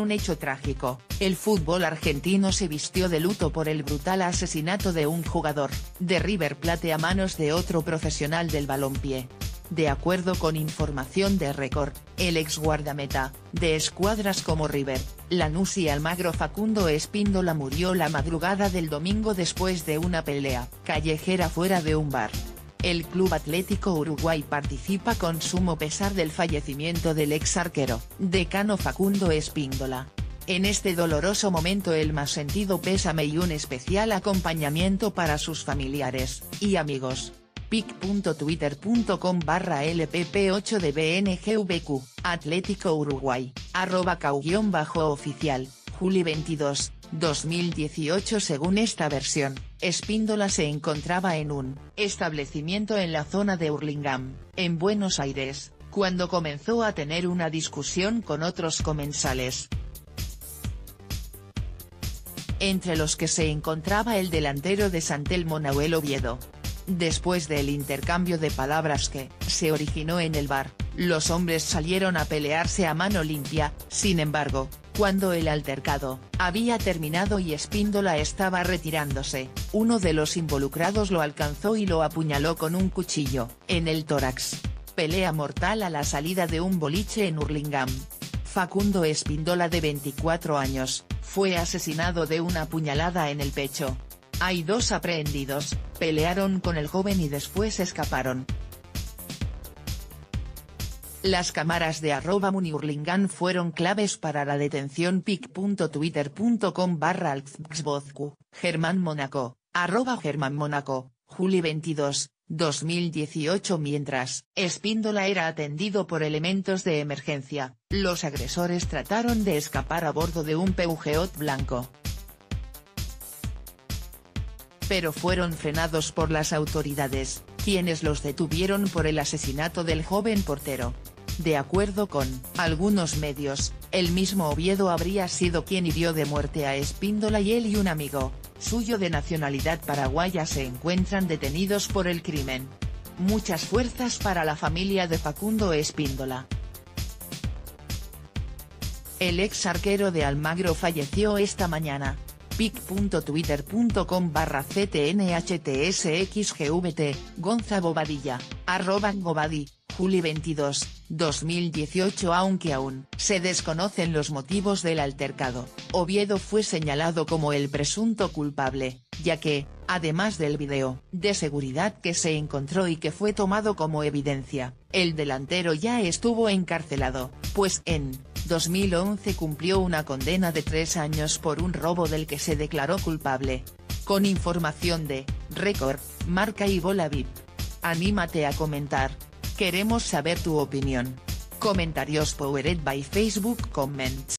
un hecho trágico, el fútbol argentino se vistió de luto por el brutal asesinato de un jugador de River Plate a manos de otro profesional del balompié. De acuerdo con información de Record, el ex guardameta, de escuadras como River, Lanús y Almagro Facundo Espíndola murió la madrugada del domingo después de una pelea callejera fuera de un bar. El Club Atlético Uruguay participa con sumo pesar del fallecimiento del ex arquero, decano Facundo Espíndola. En este doloroso momento el más sentido pésame y un especial acompañamiento para sus familiares y amigos. pic.twitter.com/LPP8DBNGVQ, Atlético Uruguay, @cau_oficial, Juli 22, 2018. Según esta versión, Espíndola se encontraba en un establecimiento en la zona de Hurlingham, en Buenos Aires, cuando comenzó a tener una discusión con otros comensales, entre los que se encontraba el delantero de San Telmo Nahuel Oviedo. Después del intercambio de palabras que se originó en el bar, los hombres salieron a pelearse a mano limpia. Sin embargo, cuando el altercado había terminado y Espíndola estaba retirándose, uno de los involucrados lo alcanzó y lo apuñaló con un cuchillo en el tórax. Pelea mortal a la salida de un boliche en Hurlingham. Facundo Espíndola, de 24 años, fue asesinado de una puñalada en el pecho. Hay dos aprehendidos, pelearon con el joven y después escaparon. Las cámaras de @muniurlingan fueron claves para la detención. pic.twitter.com/alxbozcu, Germán Mónaco, @GermánMónaco, Juli 22, 2018. Mientras Espíndola era atendido por elementos de emergencia, los agresores trataron de escapar a bordo de un Peugeot blanco, pero fueron frenados por las autoridades, quienes los detuvieron por el asesinato del joven portero. De acuerdo con algunos medios, el mismo Oviedo habría sido quien hirió de muerte a Espíndola y él y un amigo suyo de nacionalidad paraguaya se encuentran detenidos por el crimen. Muchas fuerzas para la familia de Facundo Espíndola. El ex arquero de Almagro falleció esta mañana. pic.twitter.com/ctnhtsxgvt, Gonza Bobadilla, @Bobadi, Juli 22, 2018. Aunque aún se desconocen los motivos del altercado, Oviedo fue señalado como el presunto culpable, ya que, además del video de seguridad que se encontró y que fue tomado como evidencia, el delantero ya estuvo encarcelado, pues en 2011 cumplió una condena de 3 años por un robo del que se declaró culpable. Con información de Record, Marca y Bola VIP. Anímate a comentar. Queremos saber tu opinión. Comentarios powered by Facebook Comments.